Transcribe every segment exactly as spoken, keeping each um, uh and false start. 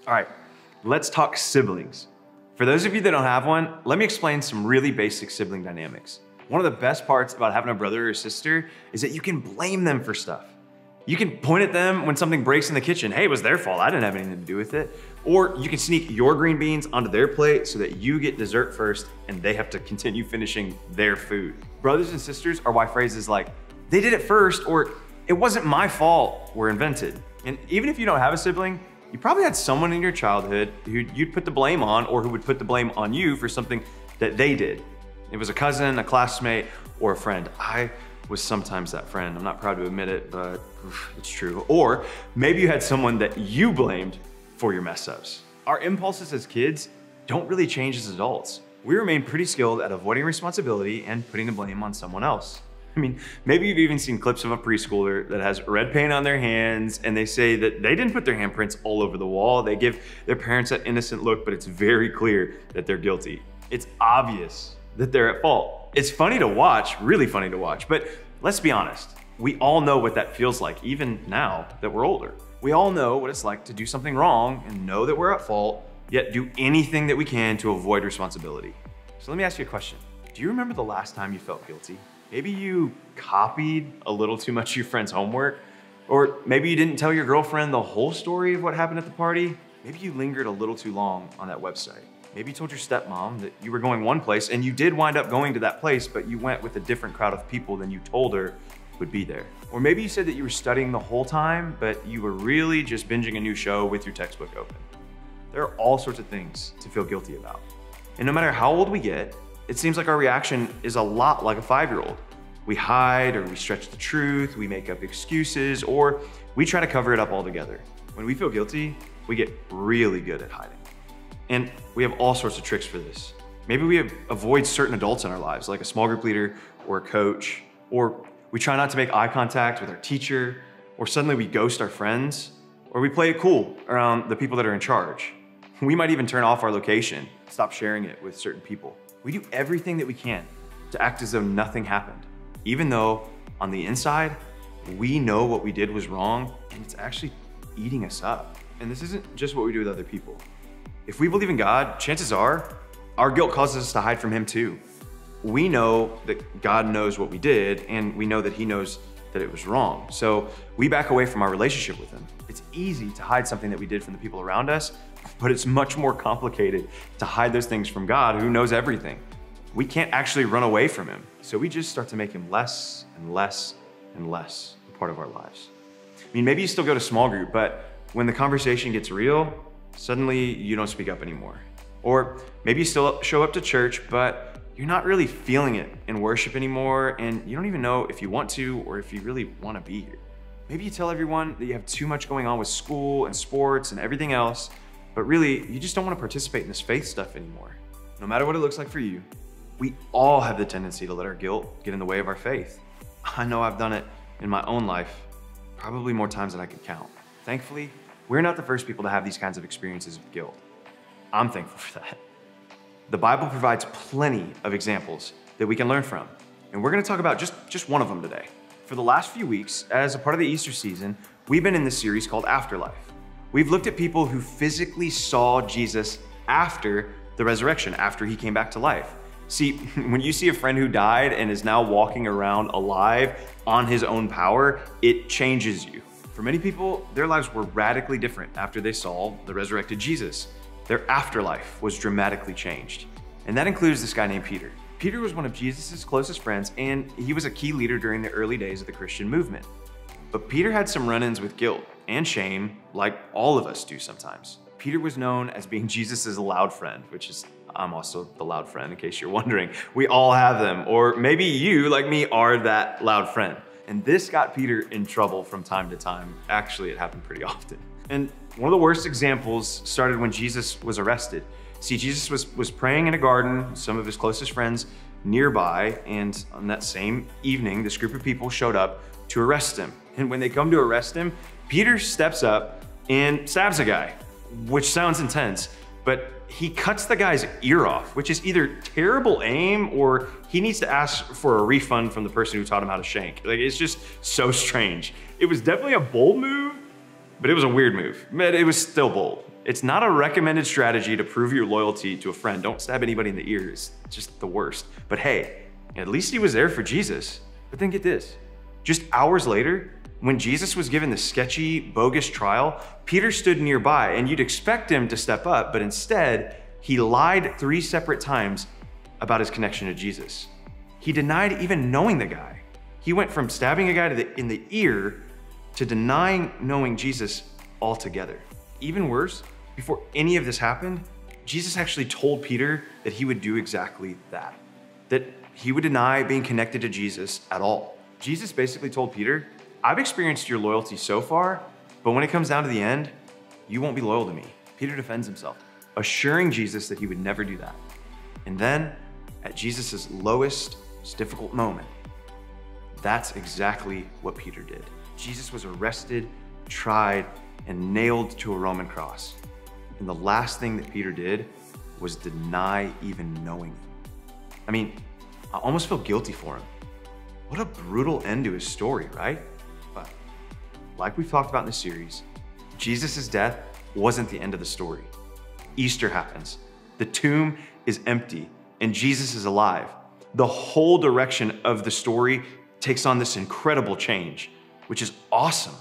All right, let's talk siblings. For those of you that don't have one, let me explain some really basic sibling dynamics. One of the best parts about having a brother or sister is that you can blame them for stuff. You can point at them when something breaks in the kitchen. Hey, it was their fault. I didn't have anything to do with it. Or you can sneak your green beans onto their plate so that you get dessert first and they have to continue finishing their food. Brothers and sisters are why phrases like, they did it first, or it wasn't my fault, were invented. And even if you don't have a sibling, you probably had someone in your childhood who you'd put the blame on, or who would put the blame on you for something that they did. It was a cousin, a classmate, or a friend. I was sometimes that friend. I'm not proud to admit it, but oof, it's true. Or maybe you had someone that you blamed for your mess ups. Our impulses as kids don't really change as adults. We remain pretty skilled at avoiding responsibility and putting the blame on someone else. I mean, maybe you've even seen clips of a preschooler that has red paint on their hands and they say that they didn't put their handprints all over the wall. They give their parents that innocent look, but it's very clear that they're guilty. It's obvious that they're at fault. It's funny to watch, really funny to watch, but let's be honest. We all know what that feels like, even now that we're older. We all know what it's like to do something wrong and know that we're at fault, yet do anything that we can to avoid responsibility. So let me ask you a question. Do you remember the last time you felt guilty? Maybe you copied a little too much of your friend's homework, or maybe you didn't tell your girlfriend the whole story of what happened at the party. Maybe you lingered a little too long on that website. Maybe you told your stepmom that you were going one place and you did wind up going to that place, but you went with a different crowd of people than you told her would be there. Or maybe you said that you were studying the whole time, but you were really just binging a new show with your textbook open. There are all sorts of things to feel guilty about. And no matter how old we get, it seems like our reaction is a lot like a five-year-old. We hide, or we stretch the truth, we make up excuses, or we try to cover it up altogether. When we feel guilty, we get really good at hiding. And we have all sorts of tricks for this. Maybe we avoid certain adults in our lives, like a small group leader or a coach, or we try not to make eye contact with our teacher, or suddenly we ghost our friends, or we play it cool around the people that are in charge. We might even turn off our location, stop sharing it with certain people. We do everything that we can to act as though nothing happened, even though on the inside, we know what we did was wrong and it's actually eating us up. And this isn't just what we do with other people. If we believe in God, chances are our guilt causes us to hide from Him too. We know that God knows what we did, and we know that He knows that it was wrong. So we back away from our relationship with Him. It's easy to hide something that we did from the people around us, but it's much more complicated to hide those things from God, who knows everything. We can't actually run away from Him. So we just start to make Him less and less and less a part of our lives. I mean, maybe you still go to small group, but when the conversation gets real, suddenly you don't speak up anymore. Or maybe you still show up to church, but you're not really feeling it in worship anymore, and you don't even know if you want to or if you really want to be here. Maybe you tell everyone that you have too much going on with school and sports and everything else, but really, you just don't want to participate in this faith stuff anymore. No matter what it looks like for you, we all have the tendency to let our guilt get in the way of our faith. I know I've done it in my own life, probably more times than I could count. Thankfully, we're not the first people to have these kinds of experiences of guilt. I'm thankful for that. The Bible provides plenty of examples that we can learn from, and we're gonna talk about just, just one of them today. For the last few weeks, as a part of the Easter season, we've been in this series called Afterlife. We've looked at people who physically saw Jesus after the resurrection, after He came back to life. See, when you see a friend who died and is now walking around alive on his own power, it changes you. For many people, their lives were radically different after they saw the resurrected Jesus. Their afterlife was dramatically changed. And that includes this guy named Peter. Peter was one of Jesus' closest friends, and he was a key leader during the early days of the Christian movement. But Peter had some run-ins with guilt and shame, like all of us do sometimes. Peter was known as being Jesus' loud friend, which is, I'm also the loud friend, in case you're wondering. We all have them, or maybe you, like me, are that loud friend. And this got Peter in trouble from time to time. Actually, it happened pretty often. And one of the worst examples started when Jesus was arrested. See, Jesus was, was praying in a garden, some of his closest friends nearby, and on that same evening, this group of people showed up to arrest him. And when they come to arrest him, Peter steps up and stabs a guy, which sounds intense, but he cuts the guy's ear off, which is either terrible aim or he needs to ask for a refund from the person who taught him how to shank. Like, it's just so strange. It was definitely a bold move, but it was a weird move. But it was still bold. It's not a recommended strategy to prove your loyalty to a friend. Don't stab anybody in the ears. It's just the worst. But hey, at least he was there for Jesus. But then get this. Just hours later, when Jesus was given the sketchy, bogus trial, Peter stood nearby, and you'd expect him to step up, but instead, he lied three separate times about his connection to Jesus. He denied even knowing the guy. He went from stabbing a guy to the, in the ear to denying knowing Jesus altogether. Even worse, before any of this happened, Jesus actually told Peter that he would do exactly that, that he would deny being connected to Jesus at all. Jesus basically told Peter, I've experienced your loyalty so far, but when it comes down to the end, you won't be loyal to me. Peter defends himself, assuring Jesus that he would never do that. And then, at Jesus' lowest, most difficult moment, that's exactly what Peter did. Jesus was arrested, tried, and nailed to a Roman cross. And the last thing that Peter did was deny even knowing him. I mean, I almost feel guilty for him. What a brutal end to his story, right? But like we've talked about in the series, Jesus' death wasn't the end of the story. Easter happens. The tomb is empty and Jesus is alive. The whole direction of the story takes on this incredible change, which is awesome,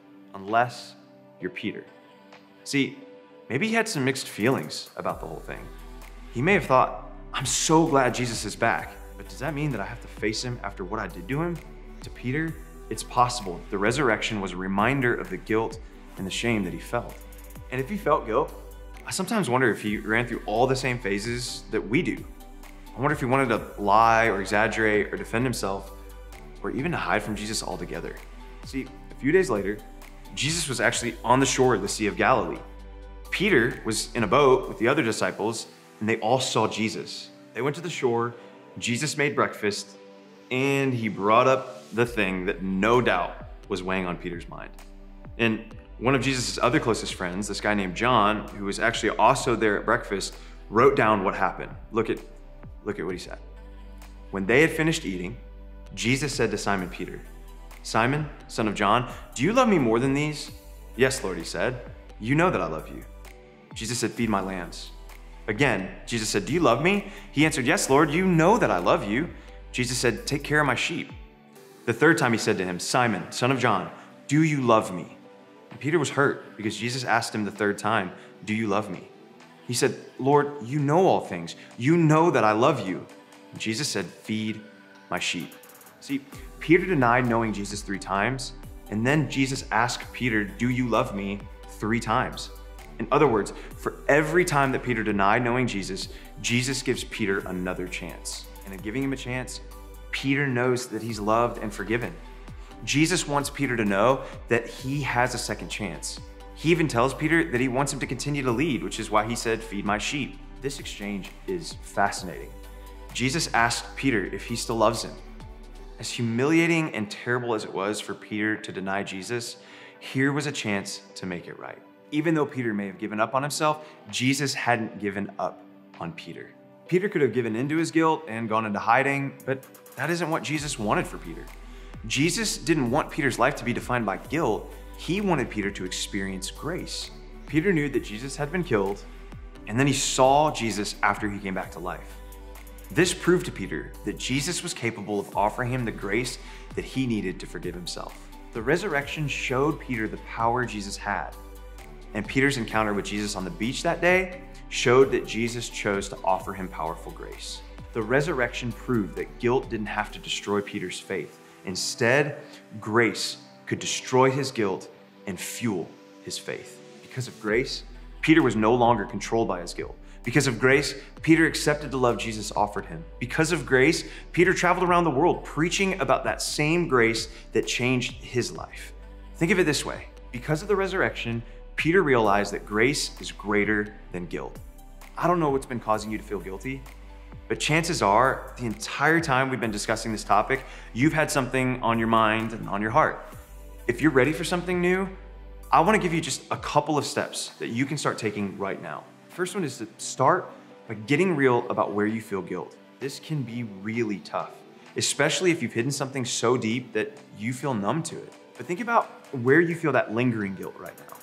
unless you're Peter. See, maybe he had some mixed feelings about the whole thing. He may have thought, I'm so glad Jesus is back, but does that mean that I have to face him after what I did to him? To Peter, it's possible the resurrection was a reminder of the guilt and the shame that he felt. And if he felt guilt, I sometimes wonder if he ran through all the same phases that we do. I wonder if he wanted to lie or exaggerate or defend himself, or even to hide from Jesus altogether. See, a few days later, Jesus was actually on the shore of the Sea of Galilee. Peter was in a boat with the other disciples, and they all saw Jesus. They went to the shore, Jesus made breakfast, and he brought up the thing that no doubt was weighing on Peter's mind. And one of Jesus' other closest friends, this guy named John, who was actually also there at breakfast, wrote down what happened. Look at, look at what he said. When they had finished eating, Jesus said to Simon Peter, Simon, son of John, do you love me more than these? Yes, Lord, he said. You know that I love you. Jesus said, feed my lambs. Again, Jesus said, do you love me? He answered, yes, Lord, you know that I love you. Jesus said, take care of my sheep. The third time he said to him, Simon, son of John, do you love me? And Peter was hurt because Jesus asked him the third time, do you love me? He said, Lord, you know all things. You know that I love you. And Jesus said, feed my sheep. See, Peter denied knowing Jesus three times, and then Jesus asked Peter, do you love me? Three times. In other words, for every time that Peter denied knowing Jesus, Jesus gives Peter another chance. And in giving him a chance, Peter knows that he's loved and forgiven. Jesus wants Peter to know that he has a second chance. He even tells Peter that he wants him to continue to lead, which is why he said, feed my sheep. This exchange is fascinating. Jesus asked Peter if he still loves him. As humiliating and terrible as it was for Peter to deny Jesus, here was a chance to make it right. Even though Peter may have given up on himself, Jesus hadn't given up on Peter. Peter could have given into his guilt and gone into hiding, but that isn't what Jesus wanted for Peter. Jesus didn't want Peter's life to be defined by guilt. He wanted Peter to experience grace. Peter knew that Jesus had been killed, and then he saw Jesus after he came back to life. This proved to Peter that Jesus was capable of offering him the grace that he needed to forgive himself. The resurrection showed Peter the power Jesus had, and Peter's encounter with Jesus on the beach that day showed that Jesus chose to offer him powerful grace. The resurrection proved that guilt didn't have to destroy Peter's faith. Instead, grace could destroy his guilt and fuel his faith. Because of grace, Peter was no longer controlled by his guilt. Because of grace, Peter accepted the love Jesus offered him. Because of grace, Peter traveled around the world preaching about that same grace that changed his life. Think of it this way. Because of the resurrection, Peter realized that grace is greater than guilt. I don't know what's been causing you to feel guilty, but chances are the entire time we've been discussing this topic, you've had something on your mind and on your heart. If you're ready for something new, I want to give you just a couple of steps that you can start taking right now. First one is to start by getting real about where you feel guilt. This can be really tough, especially if you've hidden something so deep that you feel numb to it. But think about where you feel that lingering guilt right now.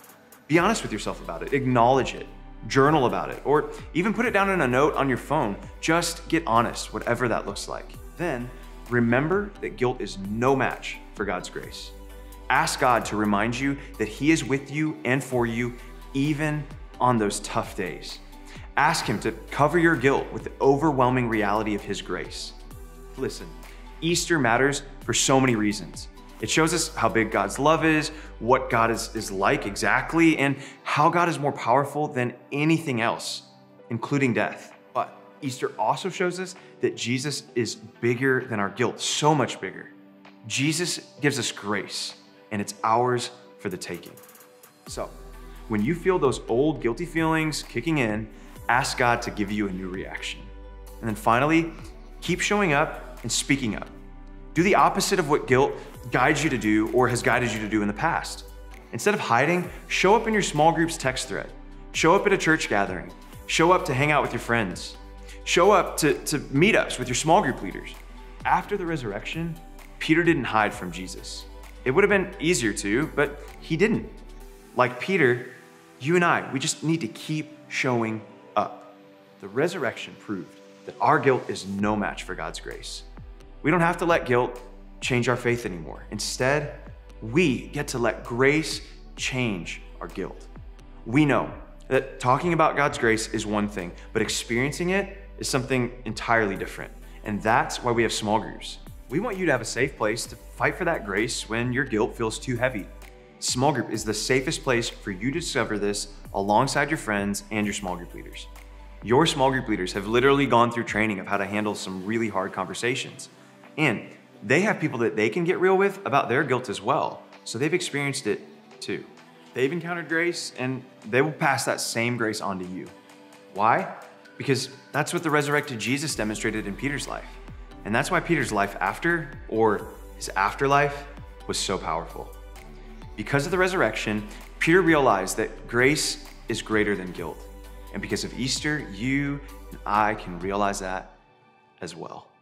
Be honest with yourself about it, acknowledge it, journal about it, or even put it down in a note on your phone. Just get honest, whatever that looks like. Then remember that guilt is no match for God's grace. Ask God to remind you that He is with you and for you, even on those tough days. Ask Him to cover your guilt with the overwhelming reality of His grace. Listen, Easter matters for so many reasons. It shows us how big God's love is, what God is, is like exactly, and how God is more powerful than anything else, including death. But Easter also shows us that Jesus is bigger than our guilt, so much bigger. Jesus gives us grace, and it's ours for the taking. So, when you feel those old guilty feelings kicking in, ask God to give you a new reaction. And then finally, keep showing up and speaking up. Do the opposite of what guilt guides you to do or has guided you to do in the past. Instead of hiding, show up in your small group's text thread. Show up at a church gathering. Show up to hang out with your friends. Show up to, to meetups with your small group leaders. After the resurrection, Peter didn't hide from Jesus. It would have been easier to, but he didn't. Like Peter, you and I, we just need to keep showing up. The resurrection proved that our guilt is no match for God's grace. We don't have to let guilt change our faith anymore. Instead, we get to let grace change our guilt. We know that talking about God's grace is one thing, but experiencing it is something entirely different. And that's why we have small groups. We want you to have a safe place to fight for that grace when your guilt feels too heavy. Small group is the safest place for you to discover this alongside your friends and your small group leaders. Your small group leaders have literally gone through training of how to handle some really hard conversations. And they have people that they can get real with about their guilt as well. So they've experienced it too. They've encountered grace and they will pass that same grace on to you. Why? Because that's what the resurrected Jesus demonstrated in Peter's life. And that's why Peter's life after, or his afterlife, was so powerful. Because of the resurrection, Peter realized that grace is greater than guilt. And because of Easter, you and I can realize that as well.